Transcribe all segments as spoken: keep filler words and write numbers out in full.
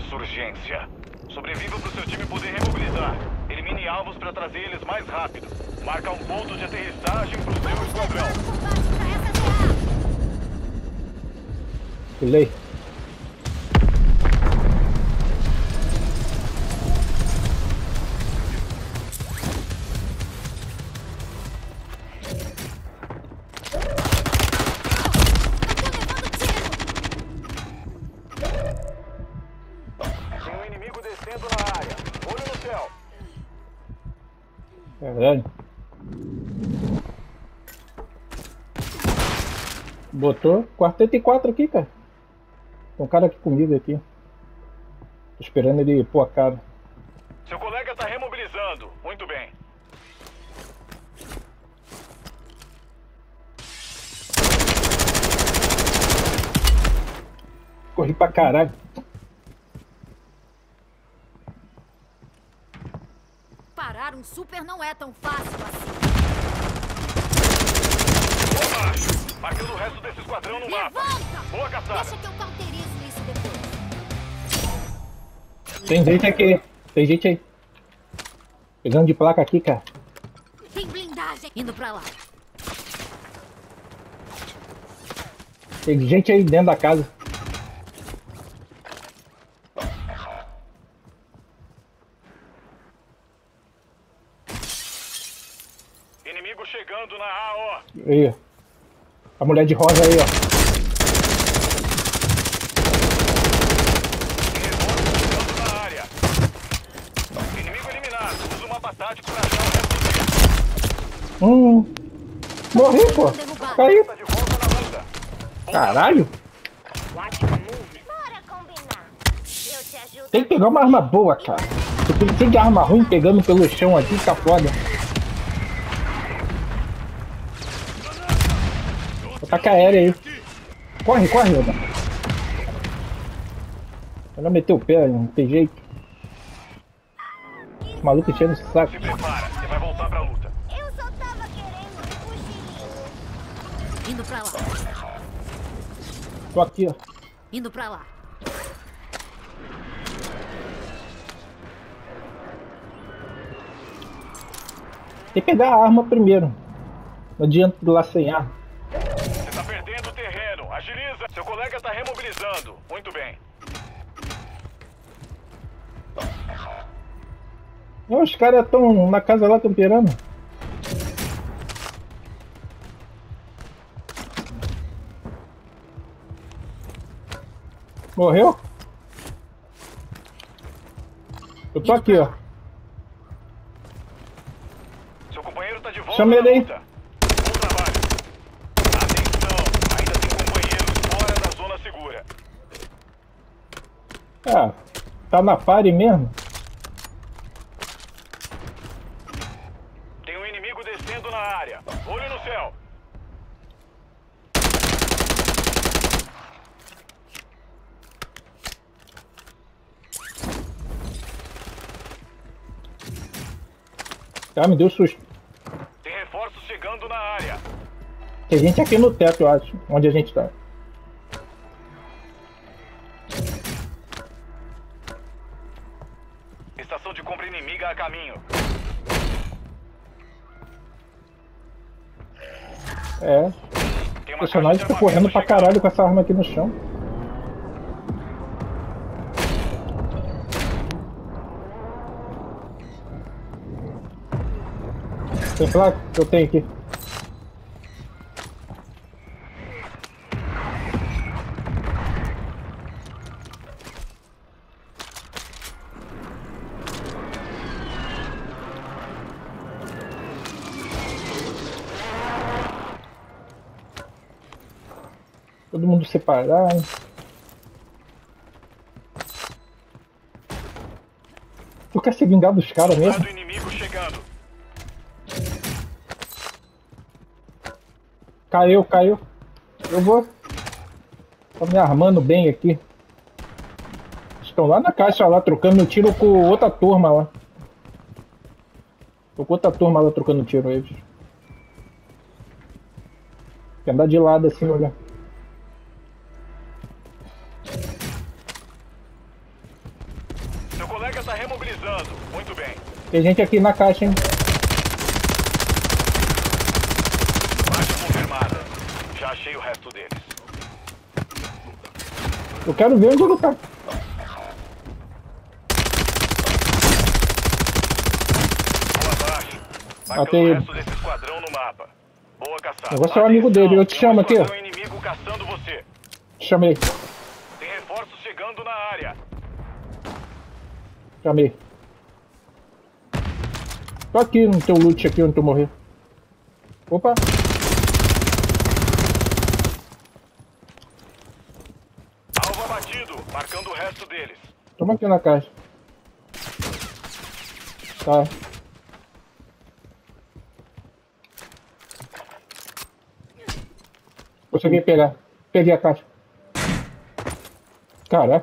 insurgência. Sobreviva para o seu time poder remobilizar. Elimine alvos para trazer eles mais rápido. Marca um ponto de aterrissagem para o seu esquadrão. Pulei. Tem um inimigo descendo na área. Olho no céu. Caralho. Botou quarenta e quatro aqui, cara. Tem um cara aqui comigo aqui. Tô esperando ele pôr a cara. Seu colega está remobilizando. Muito bem. Corri pra caralho. Parar um super não é tão fácil assim. Boa! Marcando o resto desse esquadrão no mapa. Levanta! Boa caçada. Deixa que eu cauterizo isso depois. Tem gente aqui. Tem gente aí. Pegando de placa aqui, cara. Tem blindagem. Indo pra lá. Tem gente aí dentro da casa. Inimigo chegando na A, ó. Aí. A mulher de rosa aí, ó. Reforço chegando na área. Inimigo eliminado. Usa o mapa tático para achar o resto do Hum. Morri, pô. Caiu. Tá de volta na luta. Caralho. Bora combinar. Eu te ajudo. Tem que pegar uma arma boa, cara. Você tem de arma ruim pegando pelo chão aqui, tá foda. Ataca aérea aí. Corre, corre, Oda. Ela meteu o pé, não tem jeito. Esse maluco enchendo o saco. Se prepara, você vai voltar pra luta. Eu só tava querendo fugir. Indo pra lá. Tô aqui, ó. Indo pra lá. Tem que pegar a arma primeiro. Não adianta ir lá sem arma. Você tá perdendo terreno. Agiliza. Seu colega tá remobilizando. Muito bem. Não, os caras estão na casa lá camperando. Morreu? Eu tô aqui, ó. Seu companheiro tá de volta Chama na ele aí. luta. Bom trabalho. Atenção. Ainda tem companheiros fora da zona segura. Ah, tá na pare mesmo? Tem um inimigo descendo na área. Olho no céu. Ah, me deu susto. Tem reforços chegando na área. Tem gente aqui no teto, eu acho, onde a gente tá. Estação de compra inimiga a caminho. É, Tem o uma personagem caixa de tá correndo armamento pra chegando. caralho com essa arma aqui no chão. Tem placa? Eu tenho aqui. Todo mundo separado. Tu quer se vingar dos caras mesmo? Soldado inimigo chegando. Caiu, caiu. Eu vou. Tô me armando bem aqui. Estão lá na caixa, lá, trocando tiro com outra turma lá. Tô com outra turma lá trocando tiro eles. Tem que andar de lado assim, olha. colega tá remobilizando. Muito bem. Tem gente aqui na caixa, hein? Baixa confirmada. Já achei o resto deles. Eu quero ver onde ele tá. Boa abaixo. Marcando Matei o ele. resto desse esquadrão no mapa. Boa caçada. O negócio é o amigo dele, eu te Tem chamo um aqui, ó. esquadrão inimigo caçando você. Chamei, Tem reforços chegando na área. chamei. Tô aqui no teu loot aqui onde tu morreu. Opa! Alvo abatido, marcando o resto deles. Toma aqui na caixa. Tá. Consegui pegar. Peguei a caixa. Caraca.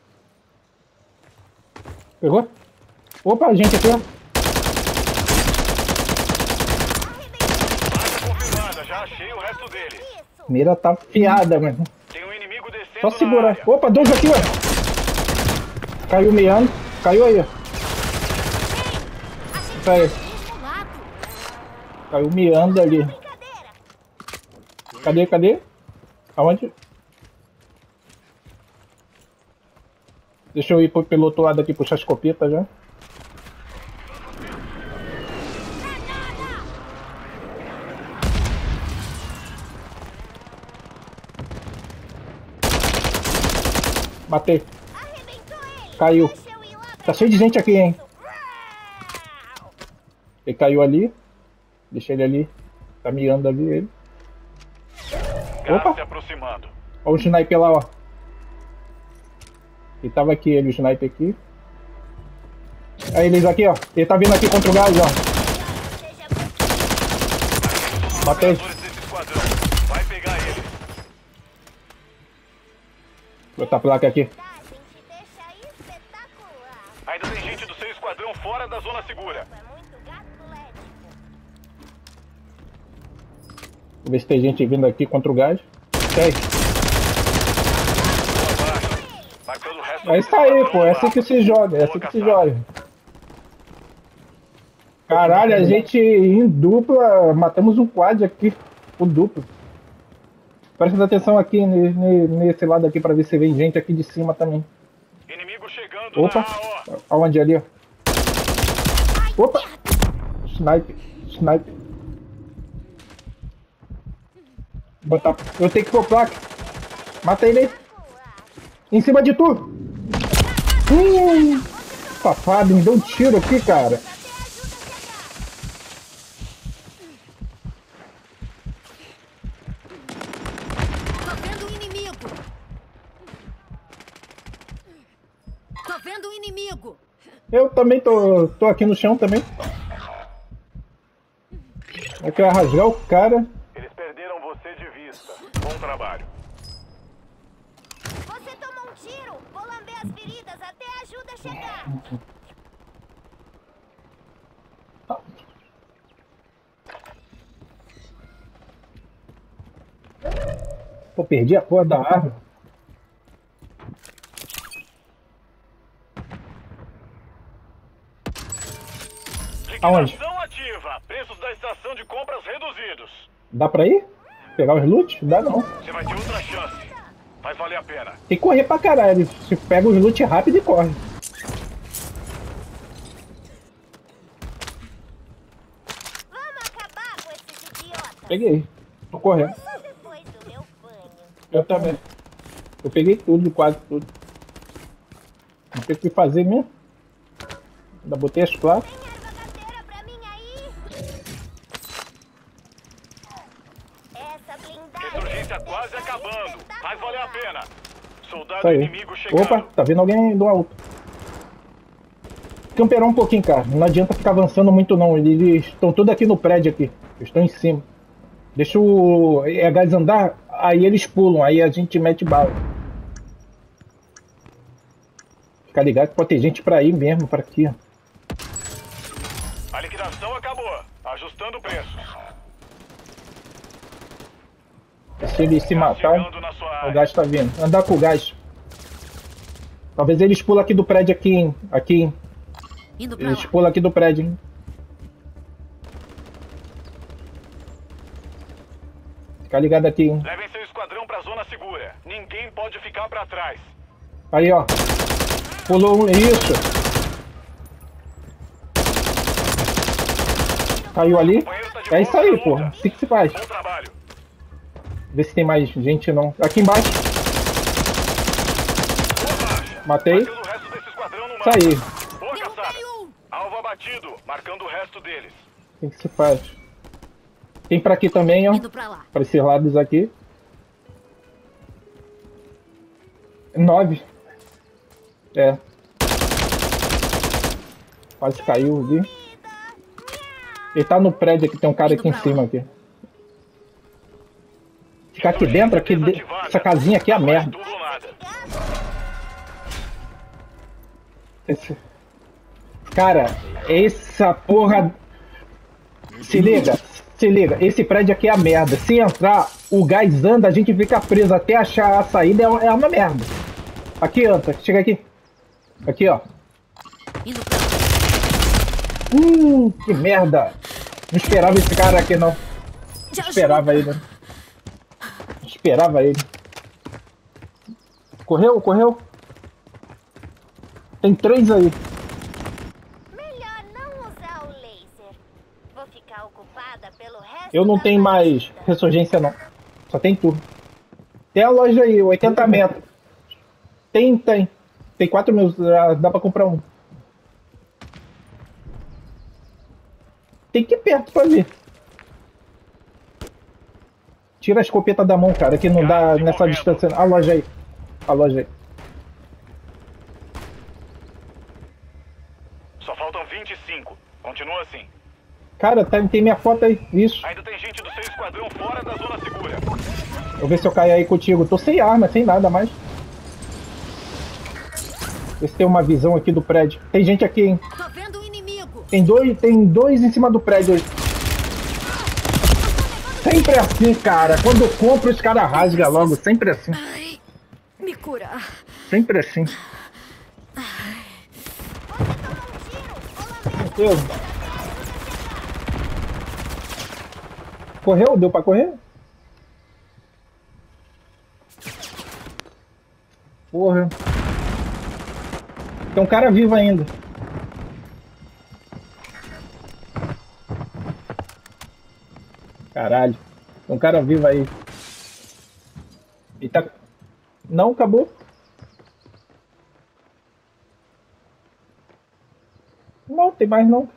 Pegou? Opa, gente aqui, ó. Marca confirmada, já achei o resto deles. Mira tá afiada, mano. Tem um inimigo descendo Só na segurar. área. Opa, dois aqui, ó. Caiu meando. Caiu aí, ó. Isso aí. Do lado. Caiu meando ali. Cadê, cadê? Aonde? Deixa eu ir pro, pelo outro lado aqui, puxar a escopeta já. Matei. Caiu. Tá cheio de gente aqui, hein? Ele caiu ali. Deixa ele ali. Tá miando ali ele. Gás Opa! se aproximando. Olha o sniper lá, ó. Ele tava aqui, ele, o sniper aqui. Aí eles aqui, ó. Ele tá vindo aqui contra o gás, ó. Matei. Operadores desse esquadrão. Vai pegar ele. Vou botar a placa aqui. Ainda tem gente do seu esquadrão fora da zona segura. Vou ver se tem gente vindo aqui contra o gás. Tem. Boa abaixo. Marcando o resto É desse isso aí, esquadrão pô. no É assim mapa. que se joga. É assim Boa que se caçada. joga. Caralho, a gente em dupla matamos um quad aqui. O duplo. Presta atenção aqui ne- ne- nesse lado aqui pra ver se vem gente aqui de cima também. Inimigo chegando Opa! na A O. Aonde ali, ó? Opa! Sniper, sniper. Botar. Eu tenho que pôr placa. Mata ele aí. Em cima de tu! Hum! Safado, me deu um tiro aqui, cara. Tô vendo um inimigo. Tô vendo um inimigo. Eu também tô, tô aqui no chão também. Eu quero rasgar o cara. Eles perderam você de vista. Bom trabalho. Você tomou um tiro. Vou lamber as feridas até a ajuda chegar. Pô, perdi a porra da arma. Aonde? Liquidação ativa. Preços da estação de compras reduzidos. Dá pra ir? Pegar os loot? Dá não. Você vai ter outra chance. Vai valer a pena. Tem que correr pra caralho. Se pega os loot rápido e corre. Vamos acabar com esses idiotas. Peguei. Tô correndo. Só depois do meu banho. Eu também. Eu peguei tudo, quase tudo. Não sei o que fazer mesmo. Ainda botei as placas. Tem erva gateira pra mim aí? Essa blindagem... Insurgência quase acabando. Vai valer a pena. Soldado Isso aí. inimigo chegando. Opa, tá vindo alguém do alto. Camperar um pouquinho, cara. Não adianta ficar avançando muito não. Eles estão todos aqui no prédio aqui. Eles estão em cima. Deixa o é, gás andar, aí eles pulam, aí a gente mete bala. Fica ligado que pode ter gente pra ir mesmo, pra aqui, ó. A liquidação acabou. Ajustando preços. Se ele se Gás matar, chegando na sua o área. gás tá vindo. Andar com o gás. Talvez eles pulam aqui do prédio aqui, hein? Aqui, hein? Indo pra Eles lá. pulam aqui do prédio, hein? Fica ligado aqui, hein? Levem seu esquadrão pra zona segura. Ninguém pode ficar pra trás. Aí, ó. Pulou um. Isso. Caiu ali. O companheiro tá de É isso volta aí, na porra. luta. Assim que se faz. Bom trabalho. Vê se tem mais gente não. Aqui embaixo. Boa baixa. Matei. Marcando o resto desse esquadrão no Isso mapa. aí. Boa caçada. Derrubei um. Alvo abatido. Marcando o resto deles. Assim que se faz. Tem pra aqui também, ó. Indo pra lá. Pra esses lados aqui. Nove. É. Quase caiu, vi. Ele tá no prédio aqui, tem um cara aqui em cima aqui. Ficar aqui dentro, aqui de... essa casinha aqui é a merda. Tudo ou nada. Esse... Cara, essa porra... Se liga, se liga, esse prédio aqui é a merda. Se entrar, o gás anda, a gente fica preso até achar a saída, é uma, é uma merda. Aqui, anta, chega aqui. Aqui, ó. Indo pra lá. Hum, que merda. Não esperava esse cara aqui, não. Já Esperava ele. Não esperava ele. Correu, correu. Tem três aí. Melhor não usar o laser. Vou ficar ocupada pelo resto Eu não da tenho mais partida. ressurgência, não. Só tem turno. Tem a loja aí, oitenta metros. Tem, tem. Tem quatro mil, já dá pra comprar um. Tem que ir perto pra ver. Tira a escopeta da mão, cara, que não dá nessa distância. A loja aí. A loja aí. Só faltam vinte e cinco. Continua assim. Cara, tá, tem minha foto aí. Isso. Ainda tem gente do seu esquadrão fora da zona segura. Vou ver se eu caio aí contigo. Tô sem arma, sem nada mais. Vê se tem uma visão aqui do prédio. Tem gente aqui, hein? Tô vendo um inimigo. Tem dois, tem dois em cima do prédio aí. Sempre assim, cara. Quando eu compro, os caras rasgam logo. Sempre assim. Ai, me curar. Sempre assim. Tranquilo. Correu? Deu pra correr? Porra. Tem um cara vivo ainda. Caralho. Tem um cara vivo aí. Ele tá... Não, acabou. Não, tem mais não.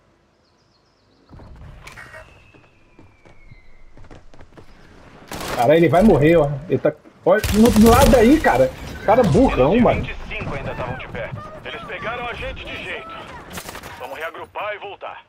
Cara, ele vai morrer, ó. Ele tá... Olha, no lado aí, cara. Cara burrão, Eles de mano. vinte e cinco ainda estavam de pé. Eles pegaram a gente de jeito. Vamos reagrupar e voltar.